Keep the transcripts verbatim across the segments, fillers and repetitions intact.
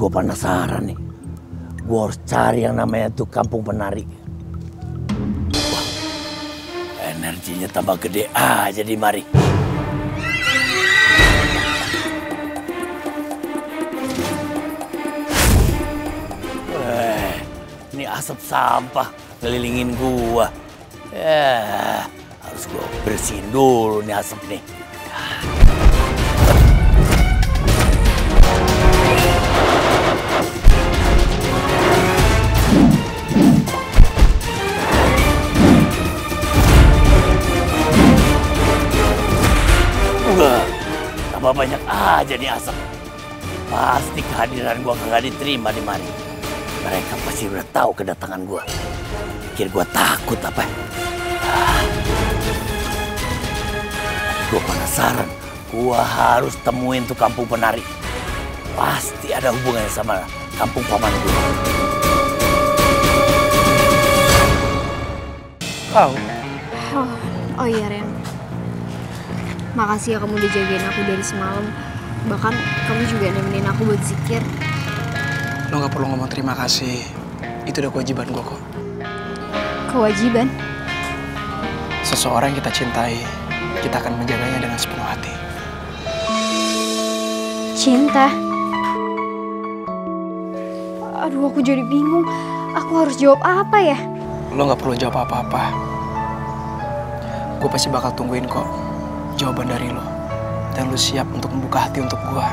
gue penasaran nih. Gue harus cari yang namanya tuh kampung penari. Wah, energinya tambah gede aja di mari. Eh, ini asap sampah ngelilingin gua. Eh, harus gua bersihin dulu nih asap nih. Wah, tambah banyak aja nih asap. Pasti kehadiran gua kagak diterima di mari. Mereka pasti udah tahu kedatangan gua. Pikir gua takut apa? Ah. Gua penasaran. Gua harus temuin tuh kampung penari. Pasti ada hubungannya sama kampung paman gua. Kau? Oh, oh iya Ren. Makasih ya kamu udah jagain aku dari semalam. Bahkan kamu juga nemenin aku buat zikir. Lo gak perlu ngomong terima kasih. Itu udah kewajiban gue kok. Kewajiban? Seseorang yang kita cintai, kita akan menjaganya dengan sepenuh hati. Cinta? Aduh, aku jadi bingung. Aku harus jawab apa ya? Lo gak perlu jawab apa-apa. Gue pasti bakal tungguin kok jawaban dari lo. Dan lo siap untuk membuka hati untuk gue.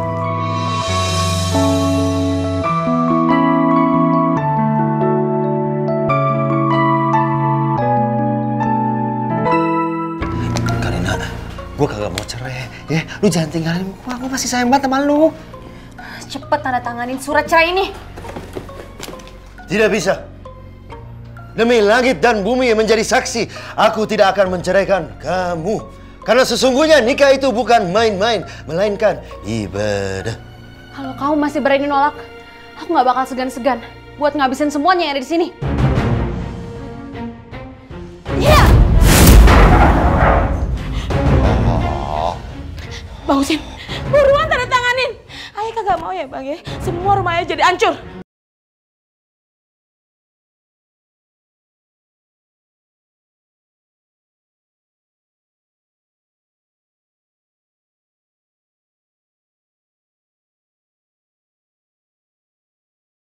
Karina, gue kagak mau cerai. Ya, lu jangan tinggalin gue. Gue masih sayang banget sama lu. Cepet tanda tanganin surat cerai ini. Tidak bisa. Demi langit dan bumi yang menjadi saksi, aku tidak akan menceraikan kamu. Karena sesungguhnya nikah itu bukan main-main, melainkan ibadah. Kalau kamu masih berani nolak, aku nggak bakal segan-segan buat ngabisin semuanya yang ada di sini. Iya! Oh. Bang Husin, buruan tanda tanganin. Ayah kagak mau ya bang ya, semua rumahnya jadi hancur.